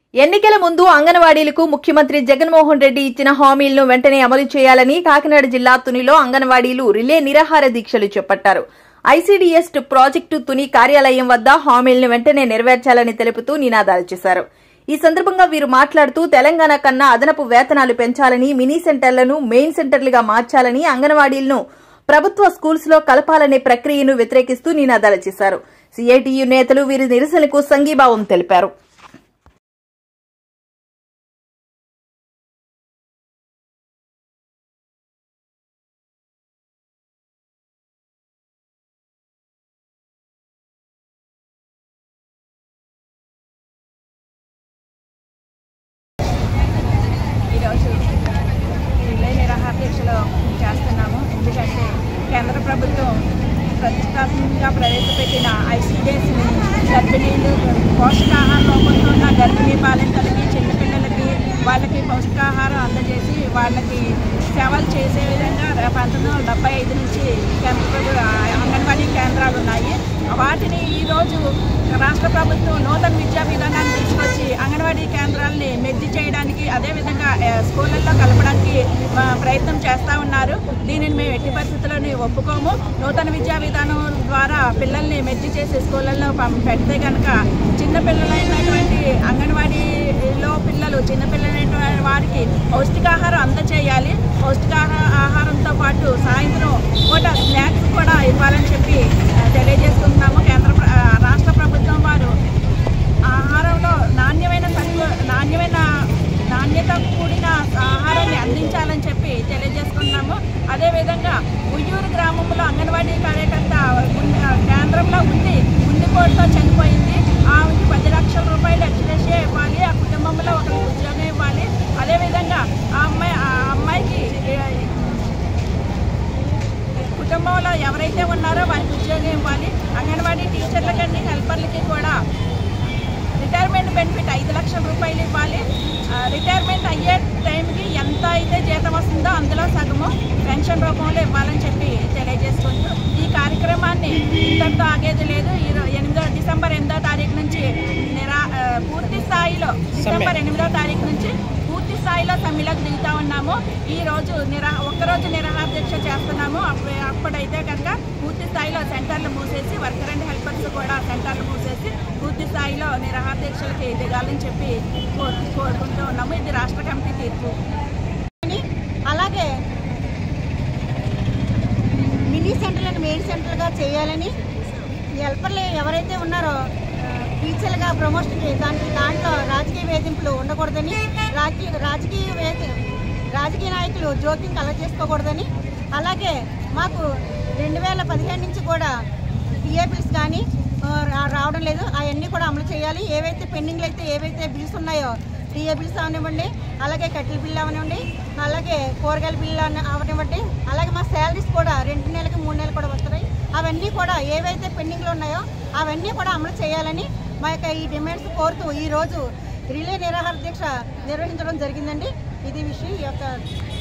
ఎన్నికల ముందు అంగన్వాడీలకు ముఖ్యమంత్రి జగన్మోహన్ రెడ్డి ఇచ్చిన హామీలను వెంటనే అమలు చేయాలని కాకినాడ జిల్లా తునిలో అంగన్వాడీలు రిలే నిరాహార దీక్షలు చేపట్టారు. ఐసీడీఎస్ ప్రాజెక్టు తుని కార్యాలయం వద్ద హామీలను వెంటనే నెరవేర్చాలని తెలుపుతూ నినాదాలు చేశారు. ఈ సందర్భంగా వీరు మాట్లాడుతూ తెలంగాణ కన్నా అదనపు వేతనాలు పెంచాలని, మినీ సెంటర్లను మెయిన్ సెంటర్లుగా మార్చాలని, అంగన్వాడీలను ప్రభుత్వ స్కూల్స్ లో కలపాలనే ప్రక్రియను వ్యతిరేకిస్తూ నినాదాలు చేశారు. సిఐటియు నేతలు వీరి నిరసనకు సంఘీభావం తెలిపారు. ఈరోజు రిలే నిరాహార దీక్షలో చేస్తున్నాము. ఎందుకంటే కేంద్ర ప్రభుత్వం ప్రతిష్టాత్మకంగా ప్రవేశపెట్టిన ఐసీడీఎస్ని గర్భిణీలు పోషకాహార లోపంతో ఉన్న గర్భిణీ బాలింతలకి, చిన్నపిల్లలకి వాళ్ళకి పౌష్టికాహారం అందజేసి వాళ్ళకి సేవలు చేసే విధంగా 1975 నుంచి అంగన్వాడీ కేంద్రాలు ఉన్నాయి. వాటిని ఈరోజు రాష్ట్ర ప్రభుత్వం నూతన విద్యా విధానాన్ని తీసుకొచ్చి అంగన్వాడీ కేంద్రాలని మెర్జీ చేయడానికి, అదేవిధంగా స్కూళ్ళల్లో కలపడానికి ప్రయత్నం చేస్తూ ఉన్నారు. దీనిని మేము ఎట్టి పరిస్థితుల్లోనే ఒప్పుకోము. నూతన విద్యా విధానం ద్వారా పిల్లల్ని మెర్జీ చేసి స్కూళ్ళల్లో పెడితే కనుక చిన్నపిల్లలైనటువంటి అంగన్వాడీలో పిల్లలు చిన్నపిల్లలైన వారికి పౌష్టికాహారం అందజేయాలి. పౌష్టికాహారంతో పాటు సాయంత్రం పూట స్నాక్స్ కూడా ఇవ్వాలని చెప్పి తెలియజేస్తున్నాము. రాష్ట్ర ప్రభుత్వం వారు ఆహారంలో నాణ్యత కూడిన ఆహారాన్ని అందించాలని చెప్పి తెలియజేసుకున్నాము. అదేవిధంగా ఉయ్యూరు గ్రామంలో అంగన్వాడీ కార్యకర్త కేంద్రంలో గుండెపోటుతో చనిపోయింది. ఆమెకి 10 లక్షల రూపాయలు ఎక్స్‌గ్రేషియా ఇవ్వాలి. ఆ కుటుంబంలో ఒకరికి ఉద్యోగం ఇవ్వాలి. అదేవిధంగా ఆ అమ్మాయికి కుటుంబంలో ఎవరైతే ఉన్నారో వారికి ఉద్యోగం ఇవ్వాలి. అంగన్వాడీ టీచర్లకి, హెల్పర్లకి కూడా రిటైర్మెంట్ బెనిఫిట్ 5 లక్షల రూపాయలు ఇవ్వాలి. రిటైర్మెంట్ అయ్యే టైంకి ఎంత అయితే జీతం వస్తుందో అందులో సగము పెన్షన్ రూపంలో ఇవ్వాలని చెప్పి తెలియజేసుకుంటూ ఈ కార్యక్రమాన్ని ఇంతటితో ఆగేది లేదు. డిసెంబర్ 8వ తారీఖు నుంచి పూర్తి స్థాయిలో పూర్తి స్థాయిలో సమ్మెలకు దిగుతా ఉన్నాము. ఈరోజు ఒక్కరోజు నిరాహార దీక్ష చేస్తున్నాము. అప్పుడైతే కనుక పూర్తి స్థాయిలో సెంటర్లు మూసేసి, వర్కర్ అండ్ హెల్పర్స్ కూడా సెంటర్లు మూసేసి పూర్తి స్థాయిలో నిరాహార దీక్షలకి దిగాలని చెప్పి కోరుకుంటూ ఉన్నాము. ఇది రాష్ట్ర కమిటీ తీర్పు. అలాగే మినీ సెంటర్లను మెయిన్ సెంటర్లుగా చేయాలని, హెల్పర్లు ఎవరైతే ఉన్నారో టీచర్లుగా ప్రమోషన్ దాంట్లో రాజకీయ వేధింపులు ఉండకూడదని, రాజకీయ నాయకులు జోక్యం కలగజేసుకోకూడదని, అలాగే మాకు 2015 నుంచి కూడా టీఏ బిల్స్ కానీ రావడం లేదు. అవన్నీ కూడా అమలు చేయాలి. ఏవైతే పెండింగ్లు అయితే ఏవైతే బిల్స్ ఉన్నాయో టీఏ బిల్స్ అవనివ్వండి, అలాగే కట్టెల బిల్లు అవనివ్వండి, అలాగే కూరగాయల బిల్లు అవనివ్వండి, అలాగే మా శాలరీస్ కూడా 2 నెలలకి 3 నెలలు కూడా వస్తున్నాయి. అవన్నీ కూడా ఏవైతే పెండింగ్లు ఉన్నాయో అవన్నీ కూడా అమలు చేయాలని మా యొక్క ఈ డిమాండ్స్ కోరుతూ ఈరోజు రిలే నిరాహార దీక్ష నిర్వహించడం జరిగిందండి. ఇది విషయం. ఈ యొక్క